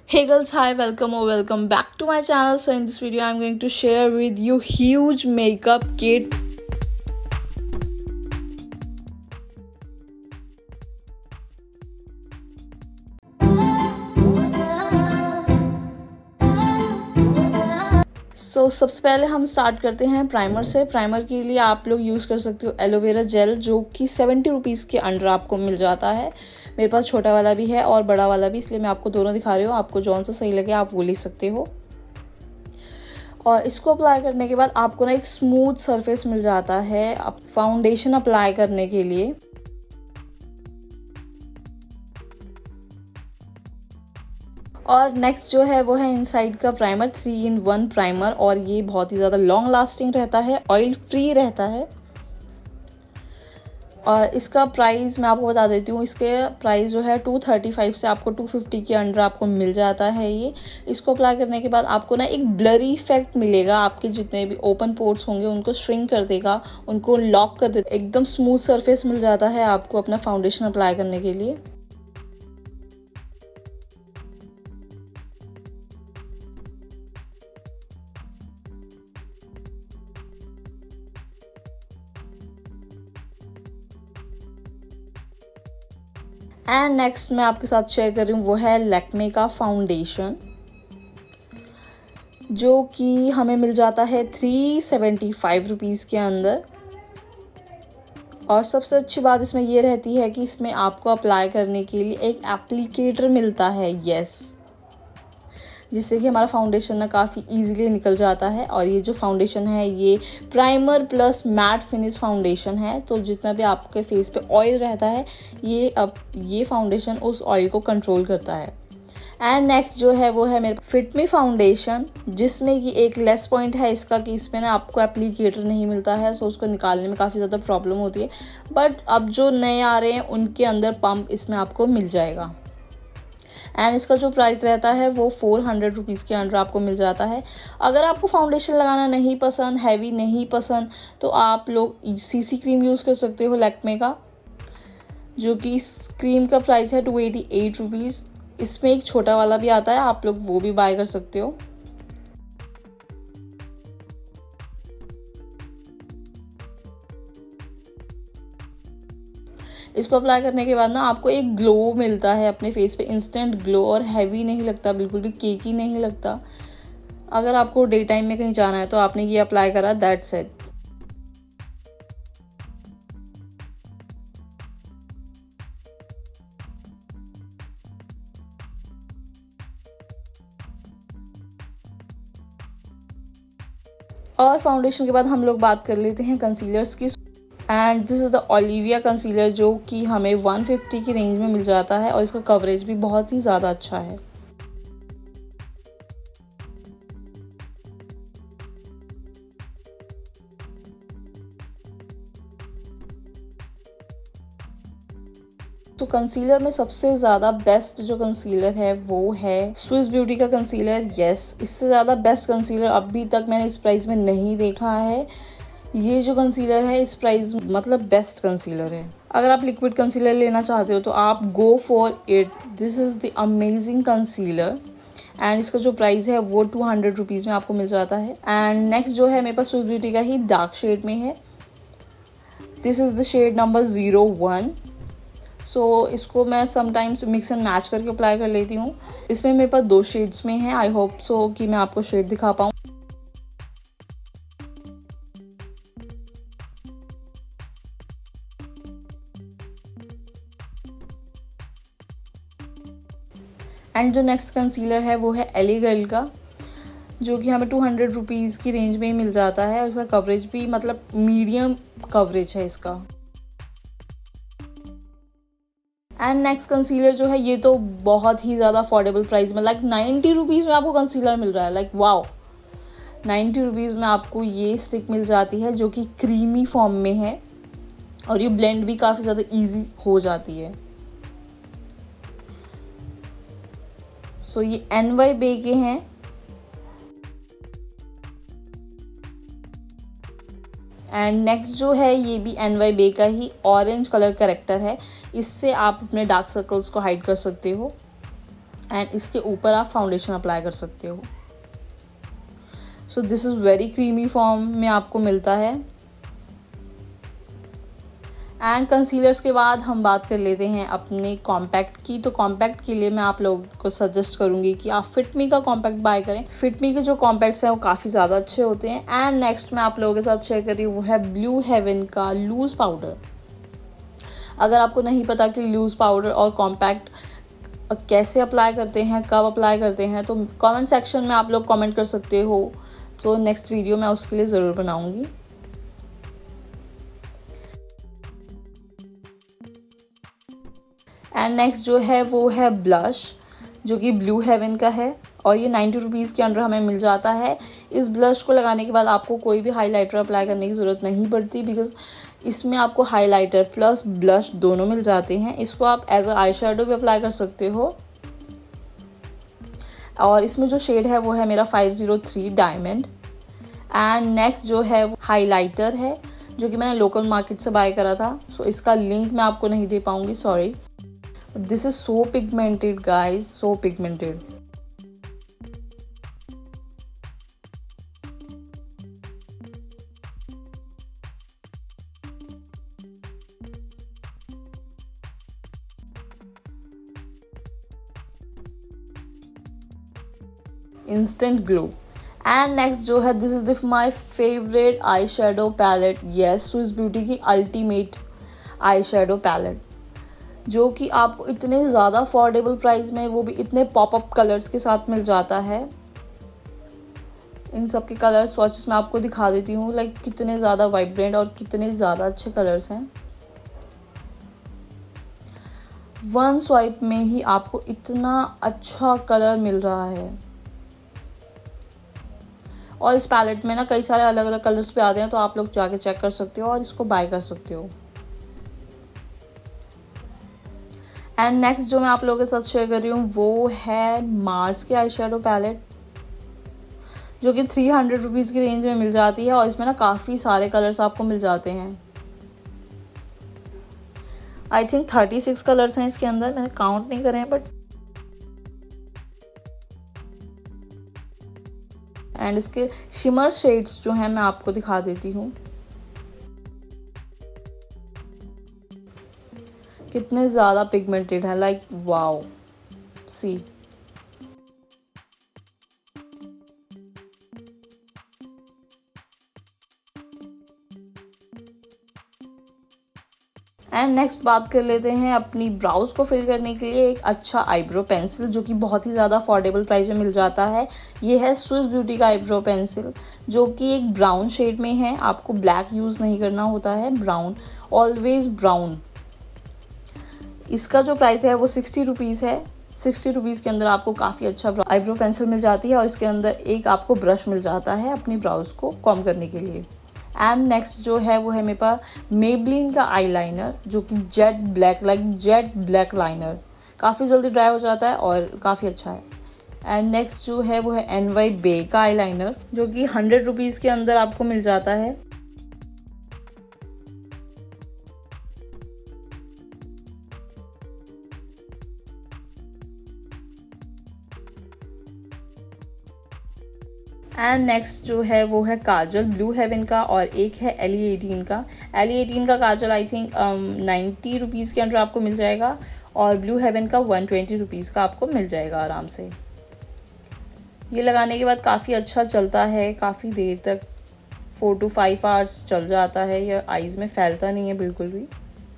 Hey girls, hi, welcome back to my channel. So in this video I'm going to share with you huge makeup kit. सबसे पहले हम start करते हैं primer से। Primer के लिए आप लोग यूज़ कर सकते हो एलोवेरा जेल, जो कि 70 रुपीज़ के अंडर आपको मिल जाता है। मेरे पास छोटा वाला भी है और बड़ा वाला भी, इसलिए मैं आपको दोनों दिखा रही हूँ। आपको जौन सा सही लगे आप वो ले सकते हो। और इसको अप्लाई करने के बाद आपको ना एक स्मूथ सरफेस मिल जाता है फाउंडेशन अप्लाई करने के लिए। और नेक्स्ट जो है वो है इनसाइड का प्राइमर, 3-in-1 प्राइमर, और ये बहुत ही ज़्यादा लॉन्ग लास्टिंग रहता है, ऑयल फ्री रहता है। और इसका प्राइस मैं आपको बता देती हूँ। इसके प्राइस जो है 235 से आपको 250 के अंडर आपको मिल जाता है ये। इसको अप्लाई करने के बाद आपको ना एक ब्लरी इफेक्ट मिलेगा। आपके जितने भी ओपन पोर्ट्स होंगे उनको श्रिंक कर देगा, उनको लॉक कर देगा। एकदम स्मूथ सरफेस मिल जाता है आपको अपना फाउंडेशन अप्लाई करने के लिए। एंड नेक्स्ट मैं आपके साथ शेयर कर रही हूँ वो है लैक्मे का फाउंडेशन, जो कि हमें मिल जाता है 375 रुपीज़ के अंदर। और सबसे अच्छी बात इसमें ये रहती है कि इसमें आपको अप्लाई करने के लिए एक एप्लीकेटर मिलता है, जिससे कि हमारा फाउंडेशन ना काफ़ी इजीली निकल जाता है। और ये जो फाउंडेशन है ये primer plus matte finish foundation है, तो जितना भी आपके फेस पे ऑयल रहता है ये फाउंडेशन उस ऑयल को कंट्रोल करता है। एंड नेक्स्ट जो है वो है मेरे फिट मी फाउंडेशन, जिसमें कि एक लेस पॉइंट है इसका कि इसमें ना आपको एप्लीकेटर नहीं मिलता है, सो उसको निकालने में काफ़ी ज़्यादा प्रॉब्लम होती है। बट अब जो नए आ रहे हैं उनके अंदर पंप इसमें आपको मिल जाएगा। एंड इसका जो प्राइस रहता है वो 400 रुपीज़ के अंडर आपको मिल जाता है। अगर आपको फाउंडेशन लगाना नहीं पसंद, हैवी नहीं पसंद, तो आप लोग सीसी क्रीम यूज़ कर सकते हो लैक्मे का, जो कि इस क्रीम का प्राइस है 288 रुपीज़। इसमें एक छोटा वाला भी आता है, आप लोग वो भी बाय कर सकते हो। इसको अप्लाई करने के बाद ना आपको एक ग्लो मिलता है अपने फेस पे, इंस्टेंट ग्लो, और हैवी नहीं लगता, बिल्कुल भी केकी नहीं लगता। अगर आपको डे टाइम में कहीं जाना है तो आपने ये अप्लाई करा, दैट्स इट। और फाउंडेशन के बाद हम लोग बात कर लेते हैं कंसीलर्स की। And this is the Olivia concealer, जो कि हमें 150 की रेंज में मिल जाता है, और इसका कवरेज भी बहुत ही ज़्यादा अच्छा है। तो कंसीलर में सबसे ज़्यादा बेस्ट जो कंसीलर है वो है स्विस ब्यूटी का कंसीलर। इससे ज़्यादा बेस्ट कंसीलर अभी तक मैंने इस प्राइस में नहीं देखा है। ये जो कंसीलर है इस प्राइस मतलब बेस्ट कंसीलर है। अगर आप लिक्विड कंसीलर लेना चाहते हो तो आप go for it, this is the amazing concealer. And इसका जो प्राइस है वो 200 रुपीज़ में आपको मिल जाता है। एंड नेक्स्ट जो है मेरे पास स्विस ब्यूटी का ही डार्क शेड में है, this is the shade number 01। So इसको मैं समटाइम्स मिक्स एंड मैच करके अप्लाई कर लेती हूँ। इसमें मेरे पास 2 शेड्स में है, आई होप सो कि मैं आपको शेड दिखा पाऊँ। एंड जो नेक्स्ट कंसीलर है वो है एली गर्ल का, जो कि हमें 200 रुपीज़ की रेंज में ही मिल जाता है। उसका कवरेज भी मतलब मीडियम कवरेज है इसका। एंड नेक्स्ट कंसीलर जो है ये तो बहुत ही ज़्यादा अफोर्डेबल प्राइस में, लाइक 90 रुपीज़ में आपको कंसीलर मिल रहा है। लाइक वाओ, 90 रुपीज़ में आपको ये स्टिक मिल जाती है, जो कि क्रीमी फॉर्म में है, और ये ब्लेंड भी काफ़ी ज़्यादा ईजी हो जाती है। सो ये NY बे के हैं। एंड नेक्स्ट जो है ये भी NY बे का ही ऑरेंज कलर कैरेक्टर है, इससे आप अपने डार्क सर्कल्स को हाइड कर सकते हो। एंड इसके ऊपर आप फाउंडेशन अप्लाई कर सकते हो। So this is very creamy form में आपको मिलता है। एंड कंसीलर्स के बाद हम बात कर लेते हैं अपने कॉम्पैक्ट की। तो कॉम्पैक्ट के लिए मैं आप लोगों को सजेस्ट करूंगी कि आप फिटमी का कॉम्पैक्ट बाय करें। फिटमी के जो कॉम्पैक्ट्स हैं वो काफ़ी ज़्यादा अच्छे होते हैं। एंड नेक्स्ट मैं आप लोगों के साथ शेयर कर रही हूँ वो है ब्लू हेवन का लूज पाउडर। अगर आपको नहीं पता कि लूज पाउडर और कॉम्पैक्ट कैसे अप्लाई करते हैं, कब अप्लाई करते हैं, तो कमेंट सेक्शन में आप लोग कमेंट कर सकते हो। तो नेक्स्ट वीडियो मैं उसके लिए ज़रूर बनाऊंगी। एंड नेक्स्ट जो है वो है ब्लश, जो कि ब्लू हेवन का है और ये 90 रुपीज़ के अंदर हमें मिल जाता है। इस ब्लश को लगाने के बाद आपको कोई भी हाइलाइटर अप्लाई करने की ज़रूरत नहीं पड़ती, बिकॉज इसमें आपको हाइलाइटर प्लस ब्लश दोनों मिल जाते हैं। इसको आप एज अ आई शेडो भी अप्लाई कर सकते हो। और इसमें जो शेड है वो है मेरा 503 डायमंड। एंड नेक्स्ट जो है वो हाइलाइटर है, जो कि मैंने लोकल मार्केट से बाय करा था। सो इसका लिंक मैं आपको नहीं दे पाऊंगी, sorry. This is so pigmented guys, so pigmented. Instant glow. And next जो है this is my favourite eye shadow palette. Yes, Swiss Beauty की अल्टीमेट आई शेडो पैलेट, जो कि आपको इतने ज़्यादा अफोर्डेबल प्राइस में, वो भी इतने पॉपअप कलर्स के साथ मिल जाता है। इन सब के कलर स्वॉचेस मैं आपको दिखा देती हूँ, लाइक कितने ज़्यादा वाइब्रेंट और कितने ज़्यादा अच्छे कलर्स हैं। वन स्वाइप में ही आपको इतना अच्छा कलर मिल रहा है। और इस पैलेट में ना कई सारे अलग अलग कलर्स पे आते हैं, तो आप लोग जाके चेक कर सकते हो और इसको बाय कर सकते हो। एंड नेक्स्ट जो मैं आप लोगों के साथ शेयर कर रही हूँ वो है मार्स के आई शेडो पैलेट, जो कि 300 रुपीज़ की रेंज में मिल जाती है। और इसमें ना काफ़ी सारे कलर्स आपको मिल जाते हैं। आई थिंक 36 कलर्स हैं इसके अंदर, मैंने काउंट नहीं करे हैं, बट एंड इसके शिमर शेड्स जो हैं मैं आपको दिखा देती हूँ, कितने ज़्यादा पिगमेंटेड है, like wow, see. And next बात कर लेते हैं अपनी ब्राउज को फिल करने के लिए एक अच्छा आईब्रो पेंसिल, जो कि बहुत ही ज़्यादा अफोर्डेबल प्राइस में मिल जाता है। ये है स्विस ब्यूटी का आईब्रो पेंसिल, जो कि एक ब्राउन शेड में है। आपको ब्लैक यूज़ नहीं करना होता है, ब्राउन, ऑलवेज ब्राउन। इसका जो प्राइस है वो 60 रुपीज़ है। 60 रुपीज़ के अंदर आपको काफ़ी अच्छा आईब्रो पेंसिल मिल जाती है और इसके अंदर एक आपको ब्रश मिल जाता है अपनी ब्राउज को कॉम्ब करने के लिए। एंड नेक्स्ट जो है वो है मेरे पास मेबलिन का आईलाइनर, जो कि jet black, like jet black liner, काफ़ी जल्दी ड्राई हो जाता है और काफ़ी अच्छा है। एंड नेक्स्ट जो है वो है NY बे का आईलाइनर, जो कि 100 रुपीज़ के अंदर आपको मिल जाता है। एंड नेक्स्ट जो है वो है काजल, ब्लू हेवन का, और एक है LE18 का। LE18 का काजल आई थिंक 90 रुपीज़ के अंदर आपको मिल जाएगा, और ब्लू हेवन का 120 रुपीज़ का आपको मिल जाएगा आराम से। ये लगाने के बाद काफ़ी अच्छा चलता है, काफ़ी देर तक 4 to 5 आवर्स चल जाता है। यह आईज में फैलता नहीं है बिल्कुल भी।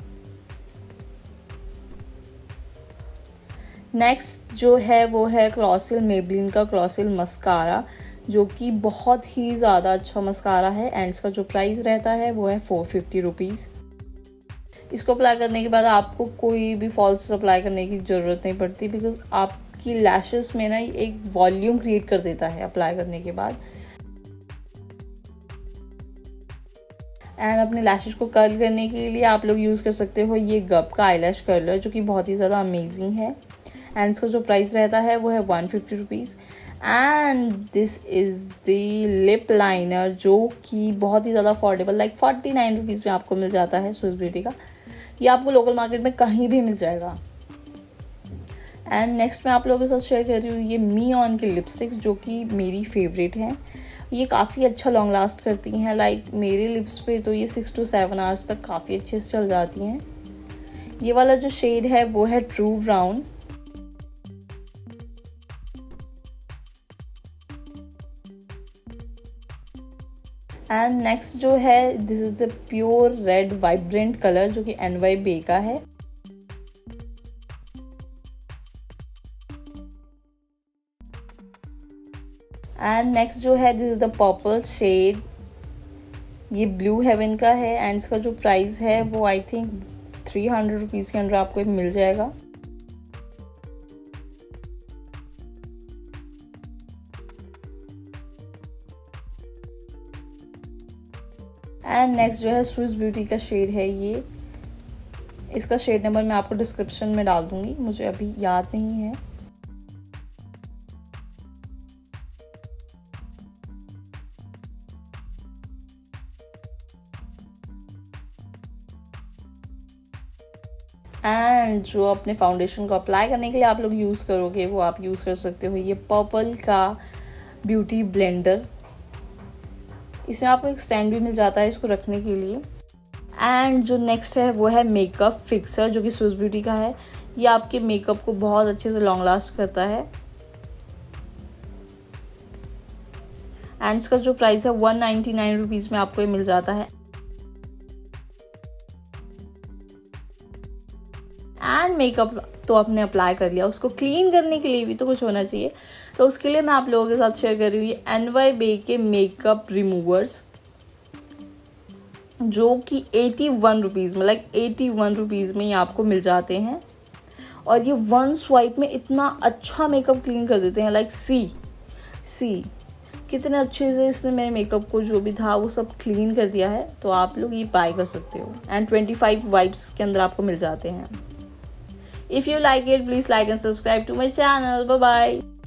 नेक्स्ट जो है वो है क्लॉसिल, मेबलिन का क्लॉसिल मस्कारा, जो कि बहुत ही ज़्यादा अच्छा मस्कारा है। एंड इसका जो प्राइस रहता है वो है 450 रुपीज़। इसको अप्लाई करने के बाद आपको कोई भी फॉल्स अप्लाई करने की ज़रूरत नहीं पड़ती, बिकॉज आपकी लैशेस में ना एक वॉल्यूम क्रिएट कर देता है अप्लाई करने के बाद। एंड अपने लैशेस को कर्ल करने के लिए आप लोग यूज़ कर सकते हो ये गब का आईलैश कर्लर, जो कि बहुत ही ज़्यादा अमेजिंग है। एंड इसका जो प्राइस रहता है वो है 150 rupees. And this is the lip liner, जो कि बहुत ही ज़्यादा अफोर्डेबल, लाइक 49 रुपीज़ में आपको मिल जाता है स्विस ब्यूटी का। ये आपको लोकल मार्केट में कहीं भी मिल जाएगा। एंड नेक्स्ट मैं आप लोगों के साथ शेयर कर रही हूँ ये मी ऑन की लिपस्टिक्स, जो कि मेरी फेवरेट हैं। ये काफ़ी अच्छा लॉन्ग लास्ट करती हैं। लाइक मेरे लिप्स पे तो ये 6 to 7 आवर्स तक काफ़ी अच्छे से चल जाती हैं। ये वाला जो शेड है वो है ट्रू ब्राउन। एंड नेक्स्ट जो है this is the pure red vibrant colour, जो कि NY Bay का है। एंड नेक्स्ट जो है this is the purple shade, ये ब्लू हेवन का है। एंड इसका जो प्राइस है वो आई थिंक 300 रुपीज़ के अंदर आपको मिल जाएगा। एंड नेक्स्ट जो है स्विस ब्यूटी का शेड है ये। इसका शेड नंबर मैं आपको डिस्क्रिप्शन में डाल दूंगी, मुझे अभी याद नहीं है। एंड जो अपने फाउंडेशन को अप्लाई करने के लिए आप लोग यूज़ करोगे वो आप यूज़ कर सकते हो ये पर्पल का ब्यूटी ब्लेंडर। इसमें आपको एक स्टैंड भी मिल जाता है इसको रखने के लिए। एंड जो नेक्स्ट है वो है मेकअप फिक्सर, जो कि स्विस ब्यूटी का है। ये आपके मेकअप को बहुत अच्छे से लॉन्ग लास्ट करता है। एंड इसका जो प्राइस है 199 रुपीज़ में आपको ये मिल जाता है। एंड मेकअप तो आपने अप्लाई कर लिया, उसको क्लीन करने के लिए भी तो कुछ होना चाहिए। तो उसके लिए मैं आप लोगों के साथ शेयर कर रही हूँ ये NY Bay के मेकअप रिमूवर्स, जो कि 81 रुपीज़ में 81 रुपीज़ में ये आपको मिल जाते हैं। और ये 1 स्वाइप में इतना अच्छा मेकअप क्लीन कर देते हैं। सी कितने अच्छे से इसने मेरे मेकअप को जो भी था वो सब क्लीन कर दिया है। तो आप लोग ये बाय कर सकते हो। एंड 25 वाइप्स के अंदर आपको मिल जाते हैं। If you like it, please like and subscribe to my channel. Bye bye.